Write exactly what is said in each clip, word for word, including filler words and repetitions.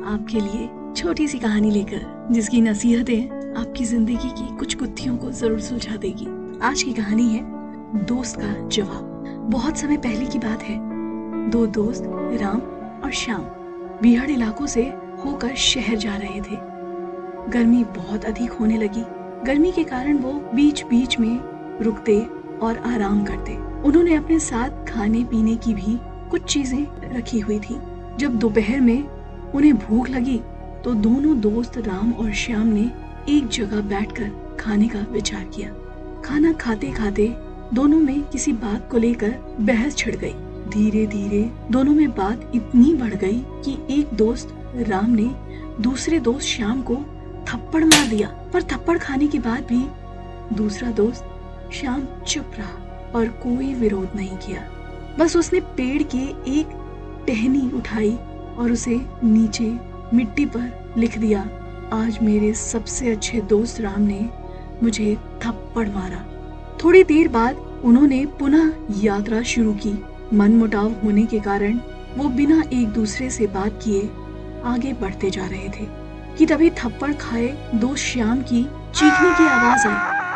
आपके लिए छोटी सी कहानी लेकर, जिसकी नसीहतें आपकी जिंदगी की कुछ गुत्थियों को जरूर सुलझा देगी। आज की कहानी है दोस्त का जवाब। बहुत समय पहले की बात है। दो दोस्त राम और श्याम बिहाड़ इलाकों से होकर शहर जा रहे थे। गर्मी बहुत अधिक होने लगी। गर्मी के कारण वो बीच बीच में रुकते और आराम करते। उन्होंने अपने साथ खाने पीने की भी कुछ चीजें रखी हुई थी। जब दोपहर में उन्हें भूख लगी तो दोनों दोस्त राम और श्याम ने एक जगह बैठकर खाने का विचार किया। खाना खाते खाते दोनों में किसी बात को लेकर बहस छिड़ गई। धीरे धीरे दोनों में बात इतनी बढ़ गई कि एक दोस्त राम ने दूसरे दोस्त श्याम को थप्पड़ मार दिया। पर थप्पड़ खाने के बाद भी दूसरा दोस्त श्याम चुप रहा और कोई विरोध नहीं किया। बस उसने पेड़ के एक टहनी उठाई और उसे नीचे मिट्टी पर लिख दिया, आज मेरे सबसे अच्छे दोस्त राम ने मुझे थप्पड़ मारा। थोड़ी देर बाद उन्होंने पुनः यात्रा शुरू की। मनमुटाव होने के कारण वो बिना एक दूसरे से बात किए आगे बढ़ते जा रहे थे कि तभी थप्पड़ खाए दोस्त श्याम की चीखने की आवाज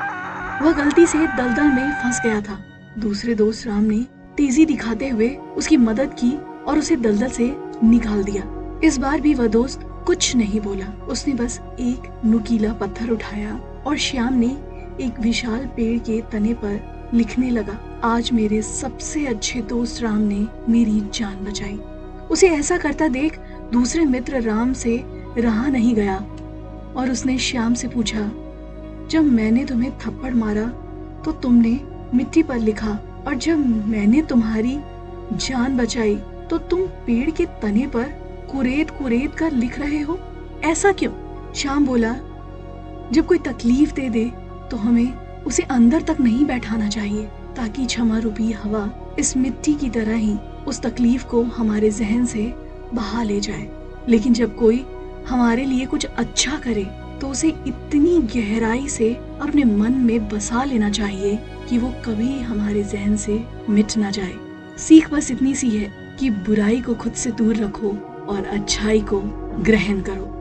आई। वह गलती से दलदल में फंस गया था। दूसरे दोस्त राम ने तेजी दिखाते हुए उसकी मदद की और उसे दलदल से निकाल दिया। इस बार भी वह दोस्त कुछ नहीं बोला। उसने बस एक नुकीला पत्थर उठाया और श्याम ने एक विशाल पेड़ के तने पर लिखने लगा, आज मेरे सबसे अच्छे दोस्त राम ने मेरी जान बचाई। उसे ऐसा करता देख दूसरे मित्र राम से रहा नहीं गया और उसने श्याम से पूछा, जब मैंने तुम्हें थप्पड़ मारा तो तुमने मिट्टी पर लिखा और जब मैंने तुम्हारी जान बचाई तो तुम पेड़ के तने पर कुरेद कुरेद कर लिख रहे हो, ऐसा क्यों? श्याम बोला, जब कोई तकलीफ दे दे तो हमें उसे अंदर तक नहीं बैठाना चाहिए, ताकि क्षमा रूपी हवा इस मिट्टी की तरह ही उस तकलीफ को हमारे जहन से बहा ले जाए। लेकिन जब कोई हमारे लिए कुछ अच्छा करे तो उसे इतनी गहराई से अपने मन में बसा लेना चाहिए कि वो कभी हमारे जहन से मिट ना जाए। सीख बस इतनी सी है कि बुराई को खुद से दूर रखो और अच्छाई को ग्रहण करो।